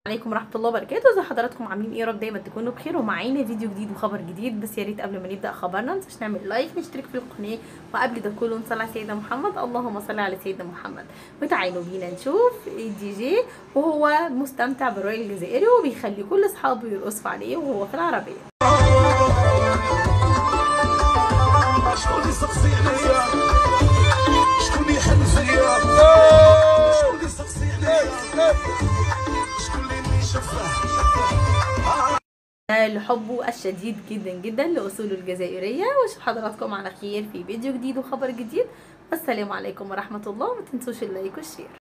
عليكم ورحمه الله وبركاته. ازي حضراتكم عاملين ايه؟ يا رب دايما تكونوا بخير ومعانا فيديو جديد وخبر جديد. بس يا ريت قبل ما نبدا خبرنا متنسوش نعمل لايك، نشترك في القناه، وقبل ده كله نصلي على سيدنا محمد. اللهم صل على سيدنا محمد. وتعالوا بينا نشوف الدي جي وهو مستمتع بالراي الجزائري وبيخلي كل اصحابه يرقصوا عليه وهو في العربيه. شكون يسقسي عليا؟ شكون يحن فيا؟ شكون يسقسي عليا؟ شكون اللي شافه؟ لحبه الشديد جدا جدا لاصوله الجزائريه. واشوف حضراتكم على خير في فيديو جديد وخبر جديد. والسلام عليكم ورحمه الله. ومتنسوش اللايك والشير.